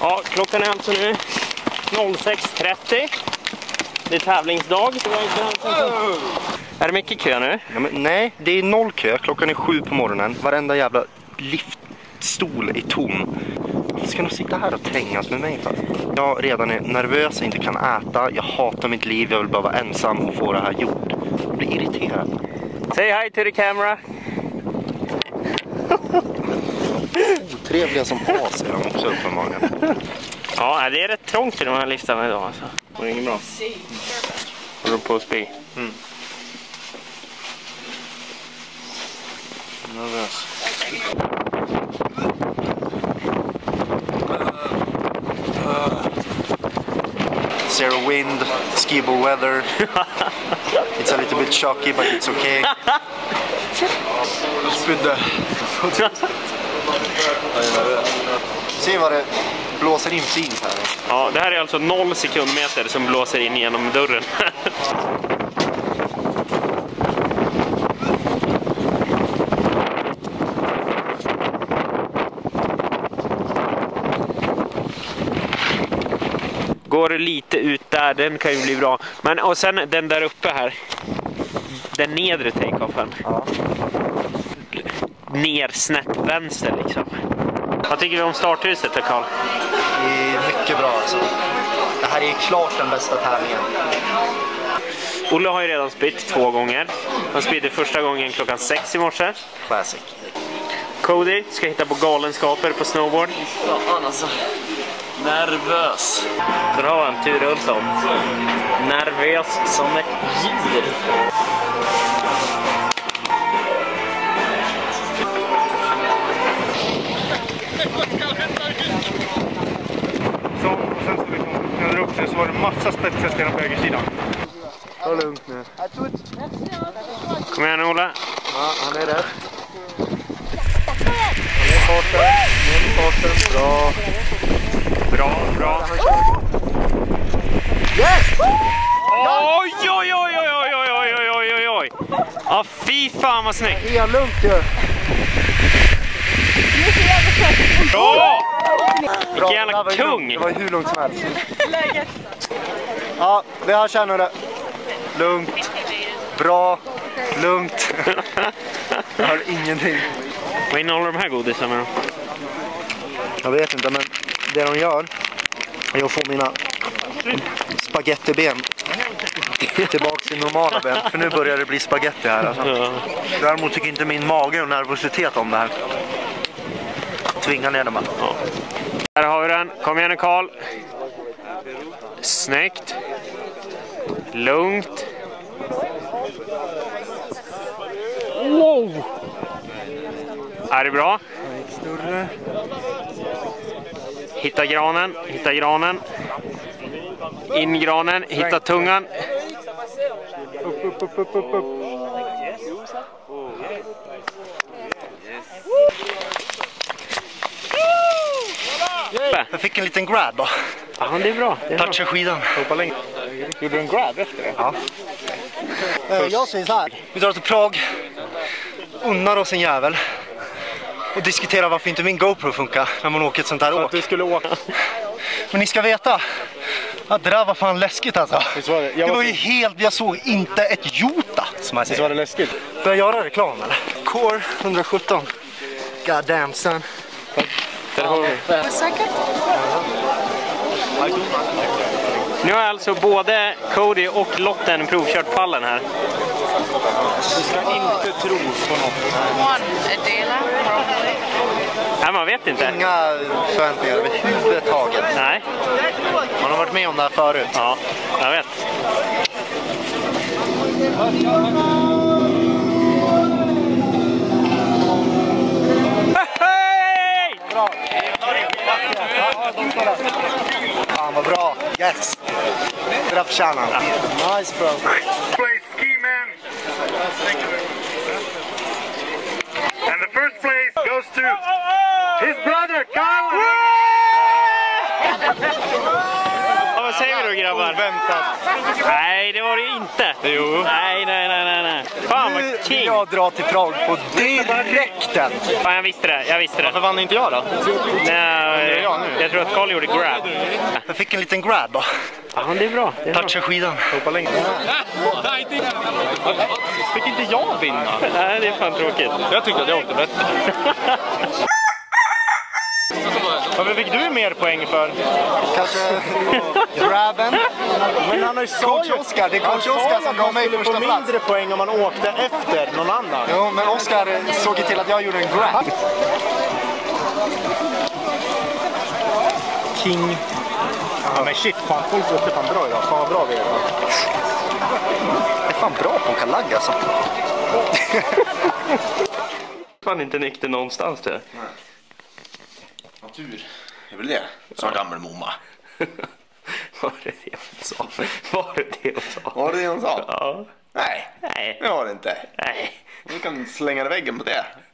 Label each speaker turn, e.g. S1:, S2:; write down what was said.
S1: Ja, klockan är alltså nu 06:30. Det är tävlingsdag. Är det mycket kö nu?
S2: Ja, men nej, det är 0 kö. Klockan är 7 på morgonen. Varenda jävla liftstol är tom. Varför ska de sitta här och trängas med mig för? Jag redan är nervös och inte kan äta. Jag hatar mitt liv. Jag vill bara vara ensam och få det här gjort. Jag blir irriterad.
S1: Say hi to the camera.
S2: Otrevliga som as är de också uppenbarligen.
S1: Ja, det är rätt trångt i de här listorna idag alltså. Det är inget bra. Håller på att spy.
S2: Nervös. Zero wind, skibo weather. It's a little bit shocky, but it's okay. Spydde. Se vad det blåser in precis här.
S1: Ja, det här är alltså 0 sekundmeter som blåser in genom dörren. Går det lite ut där, den kan ju bli bra. Men och sen den där uppe här. Den nedre take-offen.
S2: Ja.
S1: Ner snett vänster liksom. Vad tycker vi om starthuset då, Carl?
S2: Det är mycket bra alltså. Det här är klart den bästa tävlingen.
S1: Olle har ju redan spytt 2 gånger. Han spydde första gången klockan 6 i morse.
S2: Classic.
S1: Cody ska hitta på galenskaper på snowboard.
S3: Fan alltså. Nervös.
S1: Så då har han tur Ulsson. Nervös som ett djur.
S2: Så, och sen ska vi komma upp så var det massa spetshästar på högersidan. Ta lugnt nu.
S1: Kom igen Ola.
S2: Ja, han är där. Han är i farten. Bra.
S1: Bra, bra.
S2: Yes!
S1: Oj, oj, oj, oj, oj, oj, oj, oj, oj, oj. Ja, fy fan vad snyggt.
S2: Det är lugnt ju.
S1: Bra!
S2: Bra,
S1: jävla kung.
S2: Det var hur lugnt som helst. Ja, vi har känner det. Lugnt. Bra. Lugnt. Jag har ingenting.
S1: Vad innehåller de här godisarna då?
S2: Jag vet inte, men det de gör är att få mina spagettiben tillbaka till normala ben. För nu börjar det bli spaghetti här alltså.
S1: Ja.
S2: Däremot tycker inte min mage och nervositet om det här. Tvinga ner dem.
S1: Ja. Här har vi den. Kom igen Carl. Snyggt. Lugnt. Wow! Är det bra? Hitta granen, hitta granen. In granen, hitta tungan.
S2: Upp. Jag fick en liten grab då.
S1: Ja, det är bra. Det är
S2: Toucha skidan.
S4: Gjorde du en grab efter det?
S2: Ja. Jag säger så här. Vi drar till Prag. Unnar oss en jävel. Och diskuterar varför inte min GoPro funkar när man åker ett sånt här åk.
S4: Du skulle åka.
S2: Men ni ska veta att det där var fan läskigt alltså.
S4: Visst var det?
S2: Det var ju helt, jag såg inte ett jota som jag
S4: Visst var
S2: säger.
S4: det läskigt?
S2: Börjar göra reklam eller? Core 117. God damn son.
S1: Där har vi. Nu har alltså både Cody och Lotten provkört pallen här.
S4: Du ska inte tro på något.
S1: Nej, man vet inte.
S2: Inga förväntningar överhuvudtaget.
S1: Nej.
S2: Man har varit med om det här förut.
S1: Ja, jag vet. Hej!
S2: Bra. Fan vad bra. Yes. Bra förtjänad. Nice bro.
S5: Place ski man. And the first place goes to his brother Kyle.
S1: Ja, vad säger vi då grabbar.
S2: Oväntat.
S1: Nej, det var det ju inte.
S2: Jo.
S1: Nej. Fan vad
S2: Nu vill
S1: king.
S2: jag dra till Prag på direkten.
S1: Fan, jag visste det.
S2: Varför vann inte jag då?
S1: Nej,
S2: jag nu?
S1: jag tror att Carl gjorde grab.
S2: Jag fick en liten grab då.
S1: Ja, det är bra. Det är bra.
S2: Toucha skidan.
S4: Hoppa längre. Fick inte jag vinna?
S1: Nej, det är fan tråkigt.
S4: Jag tyckte att jag åkte bättre. Varför fick du mer poäng för?
S2: Kanske grabben.
S4: Men han har ju
S2: Coach Oskar, det är coach Oskar som gav mig första plats.
S4: mindre poäng om man åkte efter någon annan.
S2: Jo, men Oskar såg ju till att jag gjorde en grab.
S4: King. Ja men shit, fan, folk åkte fan bra idag. Fan vad bra vi är idag.
S2: Jag är fan bra på Kalag alltså.
S1: Fan inte nykter någonstans det.
S6: Natur, det är väl det, sa gammelmomma.
S1: Var det det hon sa? Var det det hon sa?
S6: Var det det hon sa?
S1: Ja.
S6: Nej,
S1: Nej.
S6: det var det inte.
S1: Nej.
S6: Du kan slänga i väggen på det.